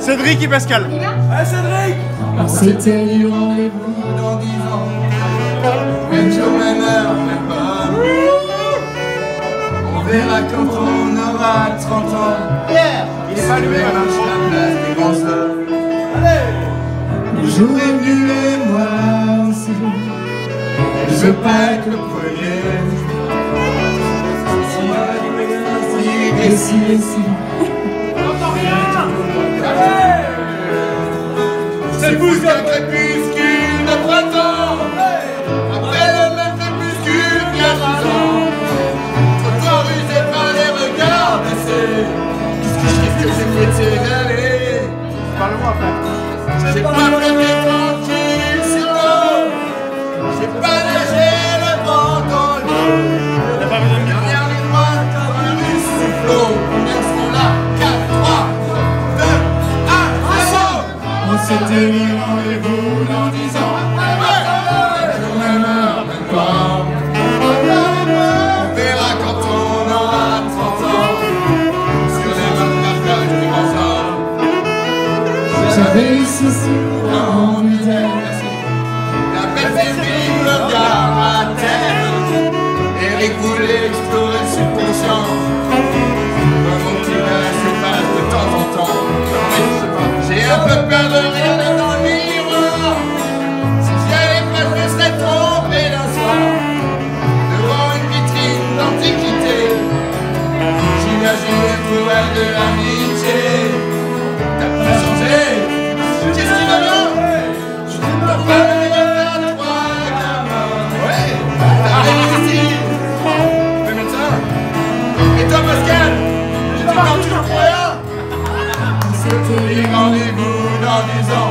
Cédric et Pascal. Ah, Cédric! On s'était dit rendez-vous Dans 10 ans, même jour, même heure, même pas. On verra quand on aura 30 ans. Pierre, il est pas allumé, la madame. place des grands hommes. Le jour est venu et moi aussi. Je veux pas être le premier. Et si, et si. C'est plus qu'un crépuscule de printemps. Après le même crépuscule qu'il y a 10 ans. Trottoir usé par les regards baissés. Qu'est-ce que j'ai fait de ces années? Parle-moi, frère. J'ai pas flotté tranquille sur l'eau. J'ai pas nagé le vent dans l'eau. Dernière ligne droite comme un russe sous flot. Combien sont là? 4, 3, 2, 1, 0. On s'était dit rendez-vous dans 10 ans. Même heure, même pas. On verra quand on aura 30 ans. Sur les mains de partage du ensemble. J'avais eu ceci en misère. La belle Cédric me regarde à terre. Eric voulait explorer le subconscient. Mon petit gars se passe de temps en temps. J'ai un peu peur de regarder dans le miroir. Si j'y allais pas, je me serais trompé d'un soir. Devant une vitrine d'antiquité. J'imagine les trouvailles de l'amitié. T'as pas changé? Qu'est-ce qui va bien? T'as pas le regard de toi, gamin. Ouais, t'as réussi. Mais médecin. Et toi, Pascal? Tu dis quand tu ne crois rien? On s'était dit Rendez-vous dans 10 ans.